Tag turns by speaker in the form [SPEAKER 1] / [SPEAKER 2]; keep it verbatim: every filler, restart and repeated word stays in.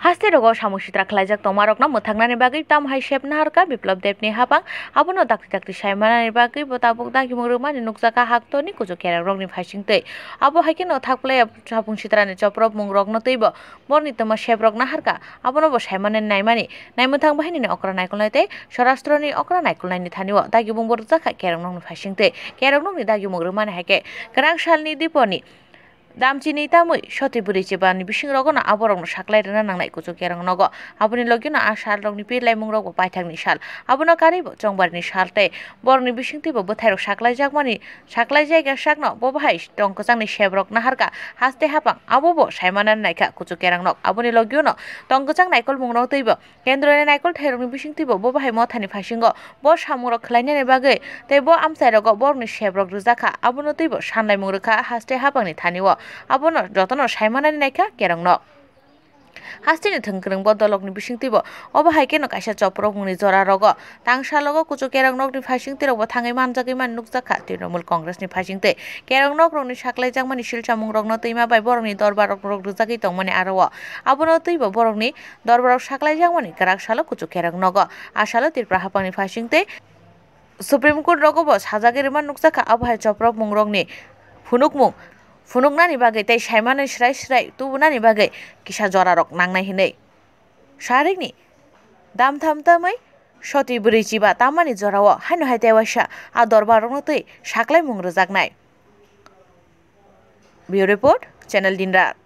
[SPEAKER 1] haste rogo samusitra khlaijak tomarokna mwthangnani bagui tamhai shepna harka biplop debni haphang abono dakti dakti saimanani bagui botabuk daki mungrumani nukjaka haktoni kuju kerang rokni phasingtei abo haike no thakplai sapung sitrani choprop mungrokno teibo borni toma sheprokna harka abono bo saimanani naimani naimwthang bahini okra naikol naitei sorashtroni okra naikol naini thaniwo dagi bungbor jaka kerang rokni phasingtei kerang rokni dagi mungrumani haike kerang salni diponi damchini tamui shoti buri chibani bising rogo na aborokno saklai rena nangnai kuchu kerang nogo aboni logino a sal rokni pilai mung rogo paithakni sal abono karibo chongbarni salte borni bising tibo bothairok saklai jakmani saklai jaiga sakno bo bahai tongkojangni shebrok naharka haste haphang abobo saimanan naika kuchu kerang nok aboni logino tongkojang naikol mungrok teibo kendroni naikol thairokni bising tibo bo bahai mothani phasingo bo samurok khlainani bagui teibo amsai rogo borni shebrok rujaka abono teibo sanlai mungrokha haste haphangni thaniwo abono jotono saimanani naika kerang nok hastini thongkrong bodolokni bisingtibo obo haike no kaisa choprop mungni jora rogo tangsalogo kuchu kerang nokni phasingti rogo thangai manjagui man nukjaka Trinamool Congressni phasingte kerang nok rokni saklai jangmani silsa mungrokno teima bai borokni dorbarok rok rujagui tongmani aro abono teibo borokni dorbarok saklai jangmani karak salo kuchu kerang nogo asalo tirpra haphangni phasingte Supreme Court rogo bo sajagiri man nukjaka abo hai choprop mungrokni phunukmung phunuknani bagui tei saimani srai srai tubunani bagui kisa jorarok nangnai hinui sarikni dam tham tamai shoti buri chiba tamani jorao haino hai tewasa a dorbarokno tei saklai mung rujaknai Bureau Report Channel Dinrat।